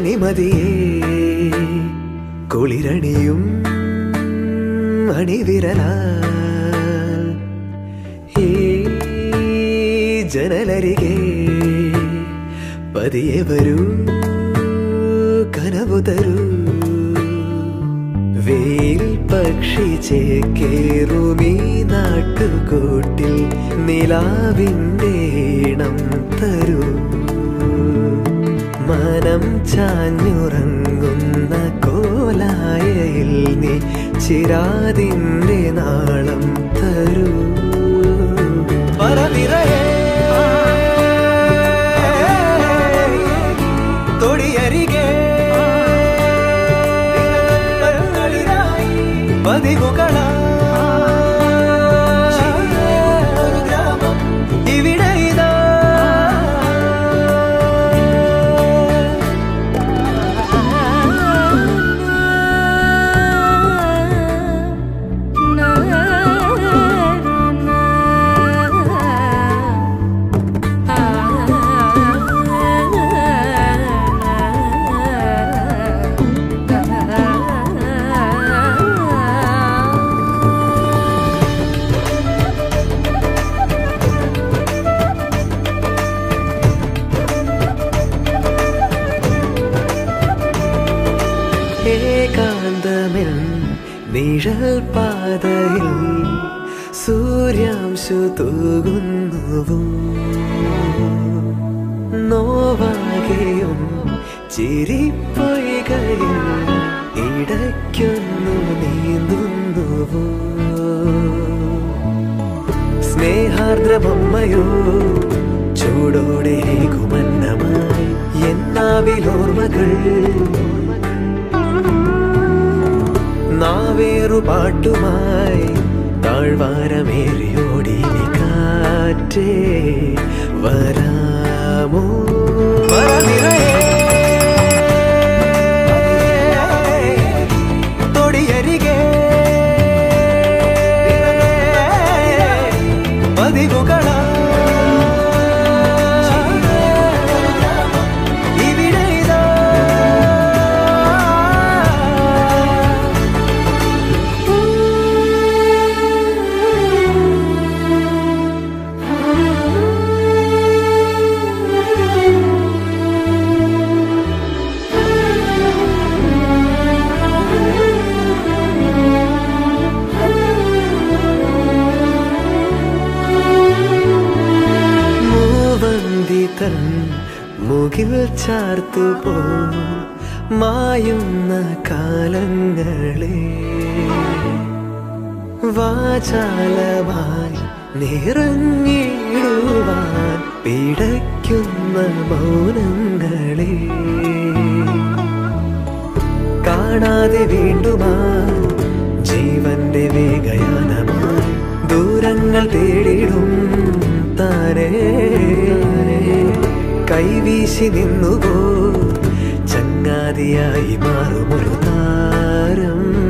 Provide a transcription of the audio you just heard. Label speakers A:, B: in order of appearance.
A: കനിമതിയേ കുളിരണിയും അണിവിരലാൽ ഈ ജനലരികെ പതിയെ വരൂ കനവു തരൂ വെയിൽ പക്ഷി ചേക്കേറുമീ നാട്ടുകൂട്ടിൽ നിലാവിൻ്റെ ഈണം തരൂ മനം ചാഞ്ഞുറങ്ങുന്ന കോലായയിൽ നീ ചിരാതിൻ്റെ നാളം തരൂ പറനിറയെ തൊടിയരികെ പതിവുകള ഇവിടെ ഇതാ ഏകാന്തമെൻ നിഴൽ പാതയിൽ സൂര്യാംശു തൂകുന്നുവോ നോവാകെയും ചിരിപ്പൊയ്കയിൽ ഇടയ്ക്കൊന്നു നീന്തുന്നുവോ സ്നേഹാർദ്രമമ്മയോ ചൂടോടെ കുമന്നമായി എന്നാവിലോർമ്മകൾ നാവേറു പാട്ടുമായി താഴ്വാരമേറിയോടി കാറ്റേ വരാമോ തൊടിയരികെ പതിവുകള മുകിൽ ചാർത്തുപോ മായുന്ന കാലങ്ങളെ വാചാലമായി നിറഞ്ഞിടുവാൻ പിടയ്ക്കുന്ന മൗനങ്ങളെ കാണാതെ വീണ്ടുമാ ജീവന്റെ വേഗയാനമായി ദൂരങ്ങൾ തേടിടും താനേ കൈവീശി നിന്നുപോ ചങ്ങാതിയായി മാറുമൊരു താരം